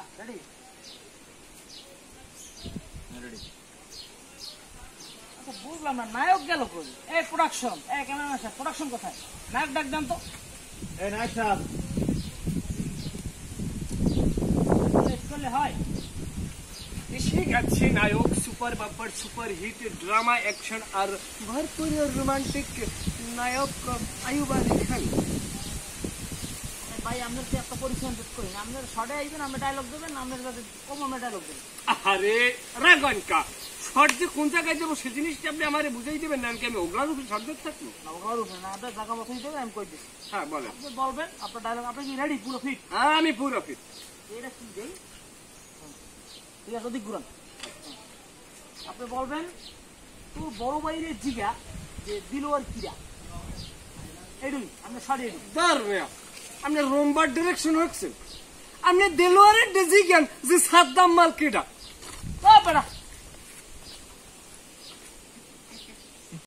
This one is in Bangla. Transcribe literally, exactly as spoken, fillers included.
রেডি রেডি আচ্ছা বুঝলাম না নায়ক গেল কই এই প্রোডাকশন এই ক্যামেরাম্যান সাহেব প্রোডাকশন কোথায় নায়ক ডাক দেন তো এই নায়ক সাহেব করলে হয় এসে গেছে নায়ক super bumper super hit drama action আর ভরপুর রোমান্টিক নায়ক আয়ুব আলী খান ভাই আপনার কি একটা পরিচয় দিতে করি আপনার শর্টে আইবেন আমরা ডায়লগ দেবেন আপনার কাছে কম আমরা ডায়লগ দেবেন আরে রাগনকা শর্ট যে কোন জায়গায় যাবো সে জিনিসটা আপনি আমারে বুঝাই দেবেন না আমি ওগুলার উপরে শর্ট দেখতে থাকবো না ওগুলোর উপরে না আপনার জায়গা মতোই দেবেন আমি কই দিচ্ছি হ্যাঁ বলেন আপনি বলবেন আপনার ডায়লগ আপনি কি রেডি পুরো ফিট হ্যাঁ আমি পুরো ফিট এটা কি দেই ঠিক আছে ওদিক ঘুরান আপনি বলবেন তোর বড় বাইরে জিগা যে দিলোয়ার কিরা এডুই আপনি সারিয়ে দিন দর মিয়া আপনি রোমবার ডিরেকশন হচ্ছেন আপনি দেলোয়ারের ডিজিগান যে সাদ্দাম মাল কেডা ও বেড়া